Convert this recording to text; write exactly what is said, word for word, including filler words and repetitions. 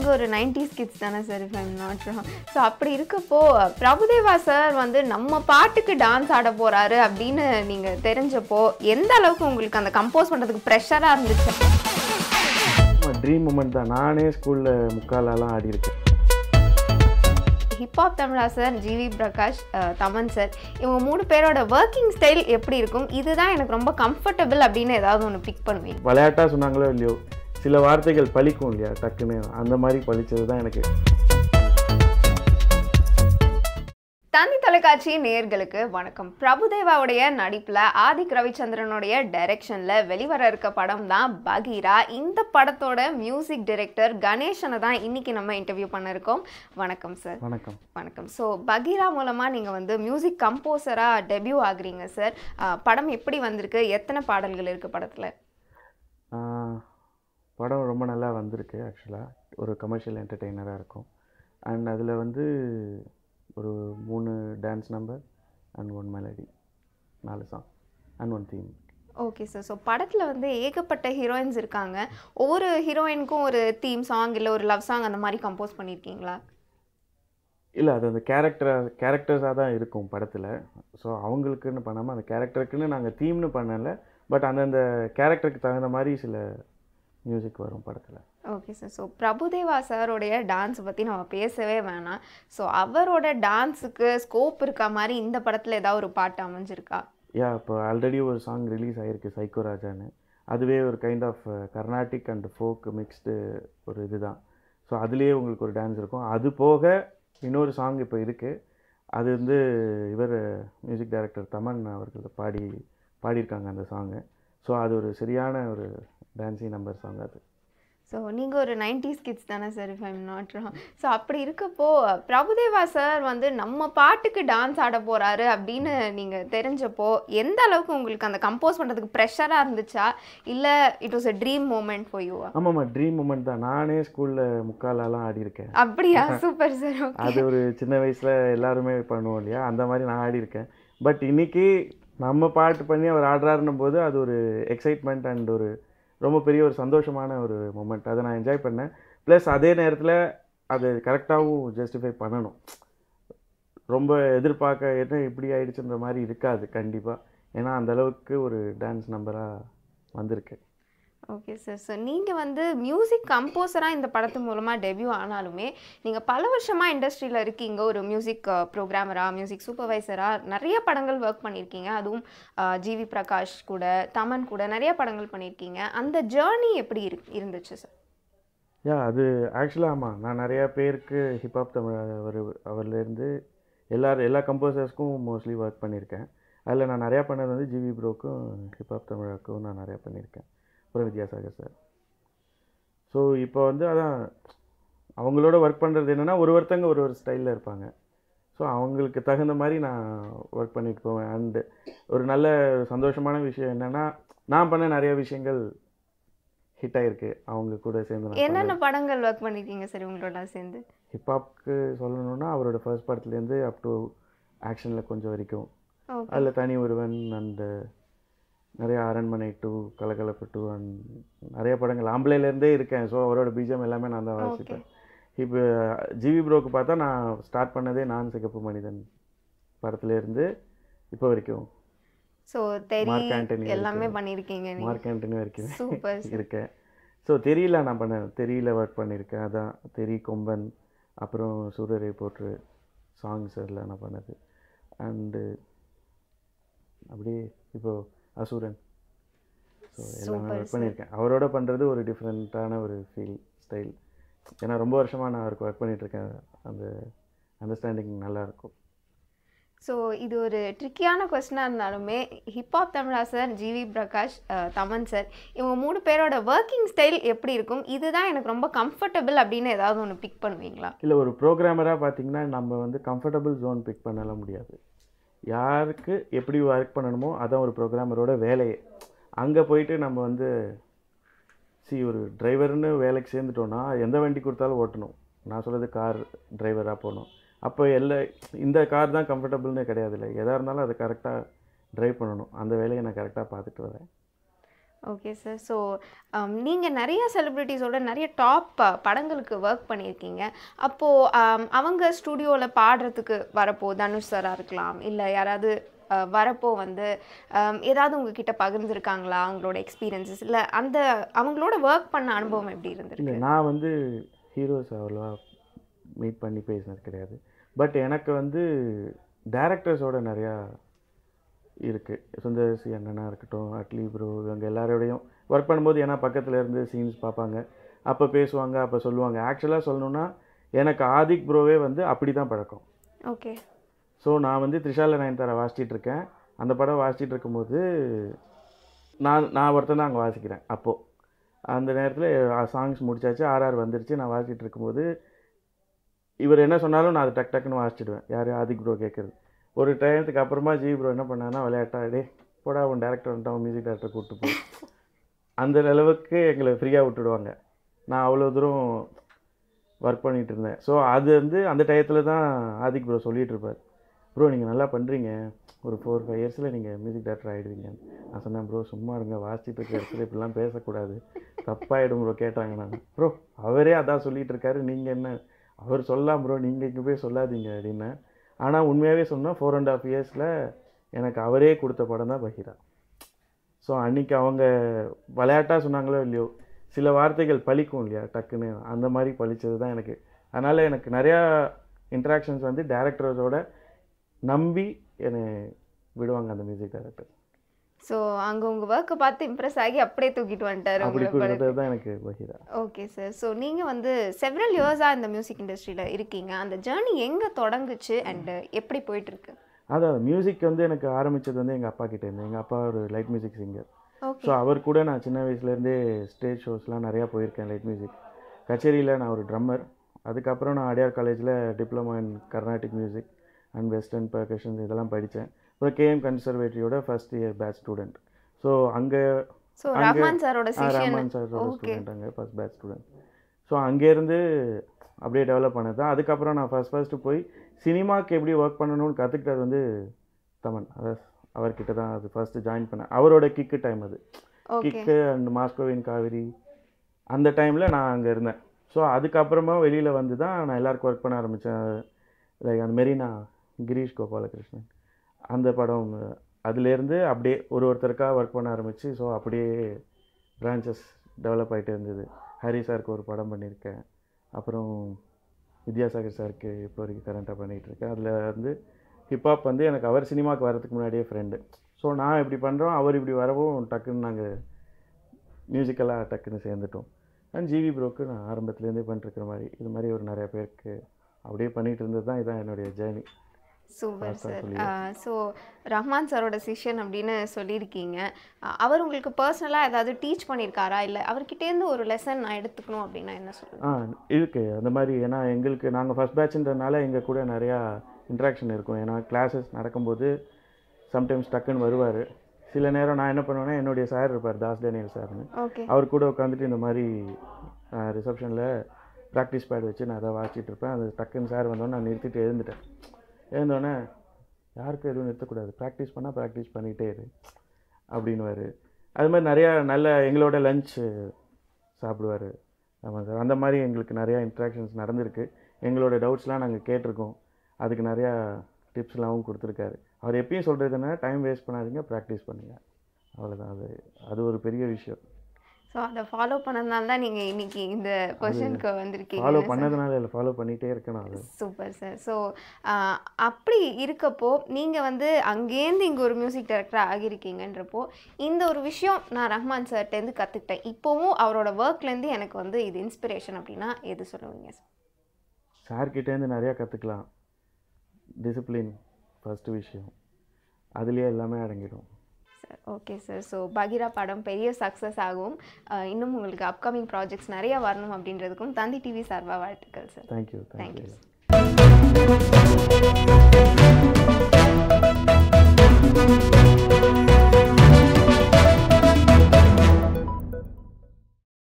நீங்கள் ஒரு nineties kids தானே sir, if I'm not wrong. So அப்படி இருக்கப்போ பிரபுதேவா சார் வந்து நம்ம பாட்டுக்கு டான்ஸ் ஆட போகிறாரு அப்படின்னு நீங்கள் தெரிஞ்சப்போ எந்த அளவுக்கு உங்களுக்கு அந்த கம்போஸ் பண்ணுறதுக்கு ப்ரெஷராக இருந்துச்சு? ட்ரீம் மூமெண்ட் தான். நானே ஸ்கூலில் முக்காலெல்லாம் ஆடி இருக்கேன். Hip hop Tamizha sir, GV Prakash, Thaman sir, இவங்க மூணு பேரோட ஒர்க்கிங் ஸ்டைல் எப்படி இருக்கும், இதுதான் எனக்கு ரொம்ப கம்ஃபர்டபுள் அப்படின்னு ஏதாவது ஒன்று பிக் பண்ணுவீங்க? விளையாட்டாக சொன்னாங்களோ இல்லையோ சில வார்த்தைகள் பழிக்கும் இல்லையா, டக்குன்னு அந்த மாதிரி பழிச்சது தான் எனக்கு. தந்தி தொலைக்காட்சி நேயர்களுக்கு வணக்கம். பிரபுதேவாவுடைய நடிப்பில் ஆதிக் ரவிச்சந்திரனுடைய டைரக்ஷனில் வெளிவர இருக்க படம் தான் பகீரா. இந்த படத்தோட மியூசிக் டைரக்டர் கணேசனை தான் இன்னைக்கு நம்ம இன்டர்வியூ பண்ண இருக்கோம். வணக்கம் சார். வணக்கம். வணக்கம். ஸோ பகீரா மூலமாக நீங்கள் வந்து மியூசிக் கம்போசராக டெபியூ ஆகுறீங்க சார். படம் எப்படி வந்திருக்கு, எத்தனை பாடல்கள் இருக்குது படத்தில்? படம் ரொம்ப நல்லா வந்திருக்கு. ஆக்சுவலாக ஒரு கமர்ஷியல் என்டர்டெய்னராக இருக்கும். அண்ட் அதில் வந்து ஒரு மூணு dance number and one melody, நாலு song and one theme. Okay sir. So படத்தில் வந்து ஏகப்பட்ட ஹீரோயின்ஸ் இருக்காங்க. ஒவ்வொரு ஹீரோயினுக்கும் ஒரு தீம் சாங் இல்லை ஒரு லவ் சாங் அந்த மாதிரி கம்போஸ் பண்ணியிருக்கீங்களா? இல்லை, அது அந்த கேரக்டராக கேரக்டர்ஸாக தான் இருக்கும் படத்தில். ஸோ அவங்களுக்குன்னு பண்ணாமல் அந்த கேரக்டருக்குன்னு நாங்கள் தீம்னு பண்ணலை. பட் அந்தந்த கேரக்டருக்கு தகுந்த மாதிரி சில மியூசிக் வரும் படத்தில். Okay sir. ஸோ பிரபுதேவா சாரோடைய டான்ஸை பற்றி நம்ம பேசவே வேணாம். ஸோ அவரோட டான்ஸுக்கு ஸ்கோப் இருக்க மாதிரி இந்த படத்தில் ஏதாவது ஒரு பாட்டு அமைஞ்சிருக்கா? யா, இப்போ ஆல்ரெடி ஒரு சாங் ரிலீஸ் ஆகிருக்கு, சைக்கோ ராஜான்னு. அதுவே ஒரு kind of Carnatic and folk mixed ஒரு இது தான். ஸோ அதுலேயே உங்களுக்கு ஒரு டான்ஸ் இருக்கும். அது போக இன்னொரு சாங் இப்போ இருக்குது. அது வந்து இவர் மியூசிக் டைரக்டர் தமன் அவர்கள் பாடி பாடியிருக்காங்க அந்த சாங்கு. ஸோ அது ஒரு சரியான ஒரு டான்ஸிங் நம்பர் சாங் அது. ஸோ நீங்கள் ஒரு நைன்டிஸ் கிட்ஸ் தானே sir, if I'm not wrong. So அப்படி இருக்கப்போ பிரபுதேவா சார் வந்து நம்ம பாட்டுக்கு டான்ஸ் ஆட போகிறாரு அப்படின்னு நீங்கள் தெரிஞ்சப்போ எந்த அளவுக்கு உங்களுக்கு அந்த கம்போஸ் பண்ணுறதுக்கு ப்ரெஷராக இருந்துச்சா, இல்லை it was a dream moment for you? ஆமாம்மா, ட்ரீம் மூமெண்ட் தான். நானே ஸ்கூலில் முக்காலெல்லாம் ஆடி இருக்கேன். அப்படியா? Super sir. அது ஒரு சின்ன வயசில் எல்லாருமே பண்ணுவோம் இல்லையா, அந்த மாதிரி நான் ஆடி இருக்கேன். பட் இன்னைக்கு நம்ம பாட்டு பண்ணி அவர் ஆடுறாருன்னும் போது அது ஒரு எக்ஸைட்மெண்ட் அண்ட் ஒரு ரொம்ப பெரிய ஒரு சந்தோஷமான ஒரு மூமெண்ட். அதை நான் என்ஜாய் பண்ணேன். ப்ளஸ் அதே நேரத்தில் அது கரெக்டாகவும் ஜஸ்டிஃபை பண்ணணும். ரொம்ப எதிர்பார்க்க என்ன இப்படி ஆயிடுச்சுன்ற மாதிரி இருக்காது கண்டிப்பாக. ஏன்னா அந்தளவுக்கு ஒரு டான்ஸ் நம்பராக வந்திருக்கு. Okay sir. ஸோ நீங்கள் வந்து மியூசிக் கம்போசராக இந்த படத்து மூலமாக டெபியூ ஆனாலுமே நீங்கள் பல வருஷமாக இண்டஸ்ட்ரியில் இருக்கீங்க. ஒரு மியூசிக் ப்ரோக்ராமராக, மியூசிக் சூப்பர்வைசராக நிறைய படங்கள் ஒர்க் பண்ணியிருக்கீங்க. அதுவும் ஜிவி பிரகாஷ் கூட, தமன் கூட நிறைய படங்கள் பண்ணியிருக்கீங்க. அந்த ஜேர்னி எப்படி இரு இருந்துச்சு சார்? யா, அது ஆக்சுவலாக ஆமாம், நான் நிறையா பேருக்கு ஹிப்ஹாப் தமிழ் அவர் அவர்லேருந்து எல்லார் எல்லா கம்போசர்ஸ்க்கும் மோஸ்ட்லி ஒர்க் பண்ணியிருக்கேன். அதில் நான் நிறையா பண்ணது வந்து ஜிவி ப்ரோக்கும் ஹிப்ஹாப் தமிழாக்கும் நான் நிறையா பண்ணியிருக்கேன். அப்புறம் வித்யாசாகர் சார். ஸோ இப்போ வந்து அதான் அவங்களோட ஒர்க் பண்ணுறது என்னென்னா ஒரு ஒருத்தங்க ஒரு ஒரு ஸ்டைலில் இருப்பாங்க. ஸோ அவங்களுக்கு தகுந்த மாதிரி நான் ஒர்க் பண்ணிட்டு போவேன். அண்டு ஒரு நல்ல சந்தோஷமான விஷயம் என்னென்னா நான் பண்ண நிறைய விஷயங்கள் ஹிட் ஆகிருக்கு அவங்க கூட சேர்ந்து. என்னென்ன படங்கள் ஒர்க் பண்ணியிருக்கீங்க சார் உங்களோட சேர்ந்து? ஹிப்ஹாப்க்கு சொல்லணுன்னா அவரோட ஃபர்ஸ்ட் படத்துலேருந்து அப் டு ஆக்ஷனில் கொஞ்சம் வரைக்கும். அதில் தனி ஒருவன் அண்டு நிறையா அரண்மனை டூ, கலகலப்பு டூ அண்ட் நிறைய படங்கள் ஆம்பளையிலேருந்தே இருக்கேன். ஸோ அவரோட பீஜம் எல்லாமே நான் தான் வாசிப்பேன். இப்போ ஜிவி ப்ரோக்கு பார்த்தா நான் ஸ்டார்ட் பண்ணதே நான் சிகப்பு மனிதன் படத்துலேருந்து இப்போ வரைக்கும். ஸோ மார்க் ஆண்டனி எல்லாமே பண்ணியிருக்கீங்க. மார்க் ஆண்டனி வரைக்கும் சூப்பர் இருக்கேன். ஸோ தெரியல நான் பண்ணேன், தெரியல ஒர்க் பண்ணியிருக்கேன். அதான் தெரி கொம்பன், அப்புறம் சூரரை போற்று சாங்ஸ் எல்லாம் நான் பண்ணது. அண்டு அப்படியே இப்போது அசுரன். ஸோ எல்லாமே ஒர்க் பண்ணியிருக்கேன். அவரோட பண்ணுறது ஒரு டிஃப்ரெண்ட்டான ஒரு ஃபீல் ஸ்டைல். ஏன்னா ரொம்ப வருஷமாக நான் அவருக்கு ஒர்க் பண்ணிகிட்ருக்கேன். அந்த அண்டர்ஸ்டாண்டிங் நல்லாயிருக்கும். ஸோ இது ஒரு ட்ரிக்கியான கொஸ்டினாக இருந்தாலுமே hip hop Tamizha sir, GV Prakash, Thaman sir, இவங்க மூணு பேரோட ஒர்க்கிங் ஸ்டைல் எப்படி இருக்கும், இதுதான் எனக்கு ரொம்ப கம்ஃபர்டபுள் அப்படின்னு ஏதாவது ஒன்று பிக் பண்ணுவீங்களா? இல்லை, ஒரு ப்ரோக்ராமராக பார்த்தீங்கன்னா நம்ம வந்து கம்ஃபர்டபுள் ஜோன் பிக் பண்ணலாம் முடியாது. யாருக்கு எப்படி ஒர்க் பண்ணணுமோ அதான் ஒரு ப்ரோக்ராமரோட வேலையே. அங்கே போயிட்டு நம்ம வந்து சி ஒரு டிரைவர்னு வேலைக்கு சேர்ந்துட்டோன்னா எந்த வண்டி கொடுத்தாலும் ஓட்டணும். நான் சொல்கிறது கார் டிரைவராக போகணும். அப்போ எல்லா இந்த கார் தான் கம்ஃபர்டபுள்னு கிடையாது. இல்லை, எதாக இருந்தாலும் அதை கரெக்டாக ட்ரைவ் பண்ணணும். அந்த வேலையை நான் கரெக்டாக பார்த்துட்டு வரேன். Okay sir. ஸோ நீங்கள் நிறைய செலிப்ரிட்டிஸோட நிறைய டாப் படங்களுக்கு ஒர்க் பண்ணியிருக்கீங்க. அப்போது அவங்க ஸ்டூடியோவில் பாடுறதுக்கு வரப்போ தனுஷ் சாராக இருக்கலாம், இல்லை யாராவது வரப்போ வந்து ஏதாவது உங்ககிட்ட பகிர்ந்துருக்காங்களா அவங்களோட எக்ஸ்பீரியன்ஸஸ், இல்லை அந்த அவங்களோட ஒர்க் பண்ண அனுபவம் எப்படி இருந்திருக்கு? நான் வந்து ஹீரோஸ் அவ்வளோவா மீட் பண்ணி பேசினது கிடையாது. பட் எனக்கு வந்து டேரக்டர்ஸோட நிறையா இருக்குது. சுந்தர்சி அண்ணனா இருக்கட்டும், அட்லி ப்ரோ, இவங்க எல்லாரோடையும் ஒர்க் பண்ணும்போது ஏன்னா பக்கத்தில் இருந்து சீன்ஸ் பார்ப்பாங்க, அப்போ பேசுவாங்க, அப்போ சொல்லுவாங்க. ஆக்சுவலாக சொல்லணுன்னா எனக்கு ஆதிக் ப்ரோவே வந்து அப்படி தான் பழக்கம். ஓகே. ஸோ நான் வந்து த்ரிஷால நயன்தாரா வாசிச்சிட்டு இருக்கேன். அந்த படம் வாசிச்சிட்டு இருக்கும்போது நான் நான் ஒருத்தன் தான் அங்கே வாசிக்கிறேன். அப்போது அந்த நேரத்தில் சாங்ஸ் முடிச்சாச்சு, ஆர்ஆர் வந்துருச்சு. நான் வாசிச்சிட்டு இருக்கும்போது இவர் என்ன சொன்னாலும் நான் அது டக் டக்குன்னு வாசிச்சிடுவேன். யார்? ஆதிக் ப்ரோ கேட்குறது. ஒரு டைத்துக்கு அப்புறமா ஜி ப்ரோ என்ன பண்ணாங்கன்னா, விளையாட்டா டே போடா உன் டேரக்டர் வந்துட்டான், மியூசிக் டேரக்டர் கூப்பிட்டு போ, அந்த அளவுக்கு எங்களை ஃப்ரீயாக விட்டுடுவாங்க. நான் அவ்வளோ தூரம் ஒர்க் பண்ணிகிட்டு இருந்தேன். ஸோ அது வந்து அந்த டயத்தில் தான் ஆதிக் ப்ரோ சொல்லிகிட்டு இருப்பார், ப்ரோ நீங்கள் நல்லா பண்ணுறீங்க, ஒரு ஃபோர் ஃபைவ் இயர்ஸில் நீங்கள் மியூசிக் டேரக்டர் ஆகிடுவீங்க. நான் சொன்னேன், ப்ரோ சும்மா இருங்க, வாசிச்சுட்டு இருக்க இடத்துல இப்படிலாம் பேசக்கூடாது, தப்பாகிடும் ப்ரோ. கேட்டாங்க. நான் ப்ரோ அவரே அதான் சொல்லிகிட்டு இருக்காரு, நீங்கள் என்ன, அவர் சொல்லலாம் ப்ரோ, நீங்கள் இங்கே போய் சொல்லாதீங்க அப்படின்னு. ஆனால் உண்மையாகவே சொன்னால் ஃபோர் அண்ட் ஆஃப் இயர்ஸில் எனக்கு அவரே கொடுத்த படம் தான் பகீரா. ஸோ அன்றைக்கி அவங்க விளையாட்டாக சொன்னாங்களோ இல்லையோ, சில வார்த்தைகள் பழிக்கும் இல்லையா டக்குன்னு, அந்த மாதிரி பழித்தது தான் எனக்கு. அதனால் எனக்கு நிறையா இன்ட்ராக்ஷன்ஸ் வந்து டேரக்டர்ஸோட நம்பி என்னை விடுவாங்க அந்த மியூசிக் டைரக்டர். ஸோ அங்கே உங்கள் ஒர்க்கை பார்த்து இம்ப்ரெஸ் ஆகி அப்படியே தூக்கிட்டு வந்துட்டார். அப்படி கொடுத்தது தான் எனக்கு பகீரா. Okay sir. ஸோ நீங்கள் வந்து செவரல் இயர்ஸாக இந்த மியூசிக் இண்டஸ்ட்ரியில் இருக்கீங்க. அந்த ஜேர்னி எங்கே தொடங்குச்சு அண்டு எப்படி போயிட்டுருக்கு? அதான் மியூசிக் வந்து எனக்கு ஆரம்பித்தது வந்து எங்கள் அப்பா கிட்டேருந்து. எங்கள் அப்பா ஒரு லைட் மியூசிக் சிங்கர். ஸோ அவர் கூட நான் சின்ன வயசுலேருந்தே ஸ்டேஜ் ஷோஸ்லாம் நிறையா போயிருக்கேன். லைட் மியூசிக் கச்சேரியில் நான் ஒரு ட்ரம்மர். அதுக்கப்புறம் நான் அடையார் காலேஜில் diploma in Carnatic music and western percussions இதெல்லாம் படித்தேன். அப்புறம் கேஎம் கன்சர்வேட்டரியோட first year batch student. So அங்கே ரஹ்மான் சாரோட ரஹ்மான் சாரோட ஸ்டூடெண்ட், அங்கே ஃபர்ஸ்ட் பேட்ச் ஸ்டூடெண்ட். ஸோ அங்கேருந்து அப்படியே டெவலப் பண்ணது தான். அதுக்கப்புறம் நான் ஃபஸ்ட் ஃபஸ்ட்டு போய் சினிமாவுக்கு எப்படி ஒர்க் பண்ணணும்னு கற்றுக்கிட்டது வந்து தமன். அதாவது அவர்கிட்ட தான் அது ஃபஸ்ட்டு ஜாயின் பண்ணேன். அவரோட கிக்கு டைம் அது, கிக்கு அண்ட் மாஸ்கோவின் காவேரி அந்த டைமில் நான் அங்கே இருந்தேன். ஸோ அதுக்கப்புறமா வெளியில் வந்து தான் நான் எல்லாருக்கும் ஒர்க் பண்ண ஆரம்பித்தேன். லைக் அந்த மெரினா கிரீஷ் கோபாலகிருஷ்ணன் அந்த படம், அதுலேருந்து அப்படியே ஒரு ஒருத்தருக்காக ஒர்க் பண்ண ஆரம்பித்து ஸோ அப்படியே பிரான்ச்சஸ் டெவலப் ஆகிட்டே இருந்தது. ஹரி சாருக்கு ஒரு படம் பண்ணியிருக்கேன், அப்புறம் வித்யாசாகர் சாருக்கு இப்போ வரைக்கும் கரண்ட்டாக பண்ணிகிட்ருக்கேன். அதில் வந்து ஹிப்ஹாப் வந்து எனக்கு அவர் சினிமாவுக்கு வரதுக்கு முன்னாடியே ஃப்ரெண்டு. ஸோ நான் இப்படி பண்ணுறோம், அவர் இப்படி வரவும் டக்குன்னு நாங்கள் மியூசிக்கலாக டக்குன்னு சேர்ந்துட்டோம். அண்ட் ஜிவி ப்ரோக்கு நான் ஆரம்பத்துலேருந்தே பண்ணிட்டுருக்கிற மாதிரி இது மாதிரி ஒரு நிறையா பேருக்கு அப்படியே பண்ணிகிட்டு இருந்தது தான் இதான் என்னுடைய journey. Super sir. So Rahman சாரோட சிஷ்யன் அப்படின்னு சொல்லியிருக்கீங்க. அவர் உங்களுக்கு பர்சனலாக ஏதாவது டீச் பண்ணியிருக்காரா, இல்லை அவர்கிட்டேருந்து ஒரு லெசன் நான் எடுத்துக்கணும் அப்படின்னா என்ன சொல்லுங்கள்? ஆ இருக்குது அந்த மாதிரி. ஏன்னா எங்களுக்கு நாங்கள் ஃபஸ்ட் பேட்ச்ன்றதுனால எங்கள் கூட நிறையா இன்ட்ராக்ஷன் இருக்கும். ஏன்னா கிளாஸஸ் நடக்கும்போது சம்டைம்ஸ் டக்குன்னு வருவார். சில நேரம் நான் என்ன பண்ணுவேன்னா, என்னுடைய சார் இருப்பார் தாஸ் டேனியல் சார்னு, அவர் கூட உட்காந்துட்டு இந்த மாதிரி ரிசப்ஷனில் ப்ராக்டிஸ் பேட் வச்சு நான் அதை வாசிச்சுட்டு இருப்பேன். அது டக்குன்னு சார் வந்தோன்னே நான் நிறுத்திட்டு எழுந்துட்டேன். எழுந்தோடனே யாருக்கும் எதுவும் நிறுத்தக்கூடாது, ப்ராக்டிஸ் பண்ணால் ப்ராக்டிஸ் பண்ணிகிட்டே இரு அப்படின்வார். அது மாதிரி நிறையா நல்ல எங்களோட லஞ்ச் சாப்பிடுவார். ஆமாம் சார், அந்த மாதிரி எங்களுக்கு நிறையா இன்ட்ராக்ஷன்ஸ் நடந்திருக்கு. எங்களோட டவுட்ஸ்லாம் நாங்கள் கேட்டிருக்கோம், அதுக்கு நிறையா டிப்ஸ்லாம் கொடுத்துருக்காரு. அவர் எப்பயும் சொல்கிறதுனா டைம் வேஸ்ட் பண்ணாதீங்க, ப்ராக்டிஸ் பண்ணுங்கள், அவ்வளோதான். அது அது ஒரு பெரிய விஷயம். ஸோ அதை ஃபாலோ பண்ணதுனால தான் நீங்கள் இன்றைக்கி இந்த பொசிஷனுக்கு வந்திருக்கீங்க. ஃபாலோ பண்ணதுனால இல்லை, ஃபாலோ பண்ணிகிட்டே இருக்கணும். அது சூப்பர் சார். ஸோ அப்படி இருக்கப்போ நீங்கள் வந்து அங்கேருந்து இங்கே ஒரு மியூசிக் டைரக்டர் ஆகியிருக்கீங்கன்றப்போ இந்த ஒரு விஷயம் நான் ரஹ்மான் சார்ட்டேருந்து கற்றுக்கிட்டேன், இப்போவும் அவரோட ஒர்க்லேருந்து எனக்கு வந்து இது இன்ஸ்பிரேஷன் அப்படின்னா எது சொல்லுவீங்க சார்? சார்கிட்டேருந்து நிறையா கற்றுக்கலாம். டிசிப்ளின் ஃபஸ்ட்டு விஷயம், அதுலேயே எல்லாமே அடங்கிடும். Okay sir. ஸோ பகீரா படம் பெரிய சக்ஸஸ் ஆகும், இன்னும் உங்களுக்கு அப்கமிங் ப்ராஜெக்ட்ஸ் நிறையா வரணும் அப்படின்றதுக்கும் தந்தி டிவி சார்பாக வாழ்த்துக்கள் சார். தேங்க்யூ. தேங்க்யூ. தேங்க்யூ.